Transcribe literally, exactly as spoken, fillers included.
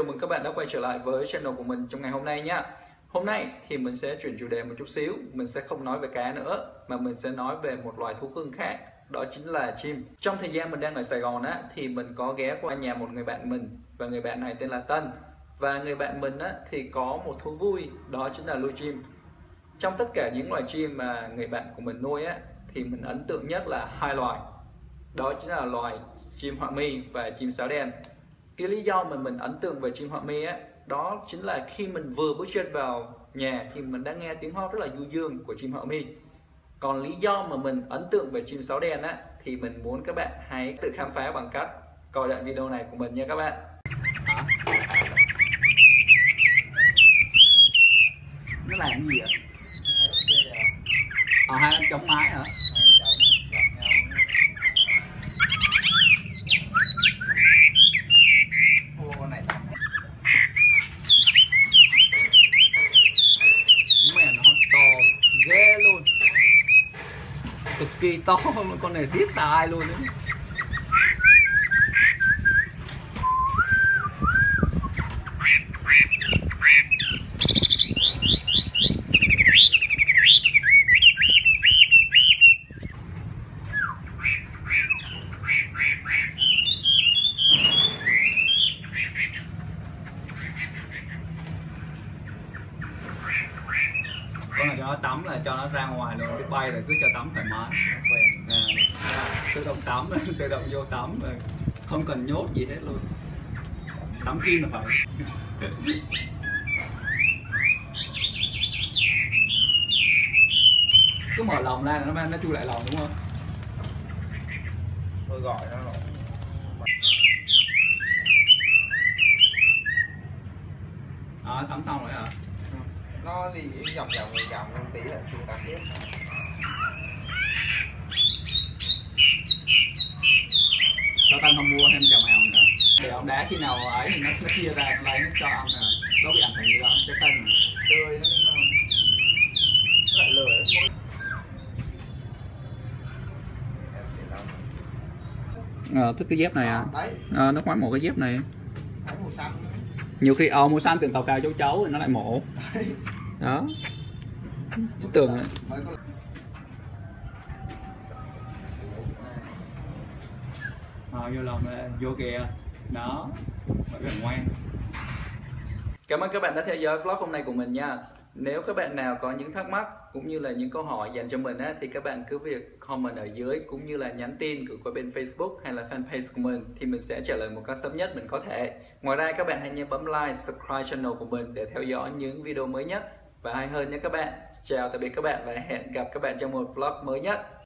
chào mừng các bạn đã quay trở lại với channel của mình trong ngày hôm nay nhá. Hôm nay thì mình sẽ chuyển chủ đề một chút xíu. Mình sẽ không nói về cá nữa, mà mình sẽ nói về một loài thú cưng khác. Đó chính là chim. Trong thời gian mình đang ở Sài Gòn á, thì mình có ghé qua nhà một người bạn mình. Và người bạn này tên là Tân. Và người bạn mình á, thì có một thú vui, đó chính là nuôi chim. Trong tất cả những loài chim mà người bạn của mình nuôi á, thì mình ấn tượng nhất là hai loài. Đó chính là loài chim họa mi và chim sáo đen. Cái lý do mà mình ấn tượng về chim họa mi á, đó chính là khi mình vừa bước chân vào nhà thì mình đã nghe tiếng hót rất là du dương của chim họa mi. Còn lý do mà mình ấn tượng về chim sáo đen á, thì mình muốn các bạn hãy tự khám phá bằng cách coi đoạn video này của mình nha các bạn. Hả? Nó làm gì vậy? Ờ, hai anh chống mái hả? Mẹ nó to ghê luôn, cực kỳ to, con này thiết tài luôn đấy. Con này cho nó tắm là cho nó ra ngoài rồi biết bay rồi, cứ cho tắm thoải mái. À, tự động tắm, tự động vô tắm rồi, không cần nhốt gì hết luôn. Tắm kim là phải. Cứ mở lồng ra nó nó chui lại lồng đúng không? Tôi gọi nó rồi. À, tắm xong rồi hả? Nó đi vòng vòng vòng vòng một tí lại xuống tắm tiếp. Sao Tân không mua thêm chào mèo nữa? Để ông đá khi nào ấy thì nó, nó chia ra lấy nó cho ăn rồi. Nó bị ảnh hưởng gì lắm, cái Tân Tươi nó mới ngon. Nó lại lười lắm. Ờ, thích cái dép này à? Đấy. À, nó khoái một cái dép này. Thấy màu xanh. Nhiều khi ờ màu xanh tưởng tàu cào châu chấu thì nó lại mổ. Đó. Tưởng này. Ờ, vô lòng vô kìa. Đó. Mọi người ngoan. Cảm ơn các bạn đã theo dõi vlog hôm nay của mình nha. Nếu các bạn nào có những thắc mắc cũng như là những câu hỏi dành cho mình á, thì các bạn cứ việc comment ở dưới cũng như là nhắn tin gửi qua bên Facebook hay là fanpage của mình thì mình sẽ trả lời một cách sớm nhất mình có thể. Ngoài ra các bạn hãy nhớ bấm like, subscribe channel của mình để theo dõi những video mới nhất và hay hơn nhé các bạn. Chào tạm biệt các bạn và hẹn gặp các bạn trong một vlog mới nhất.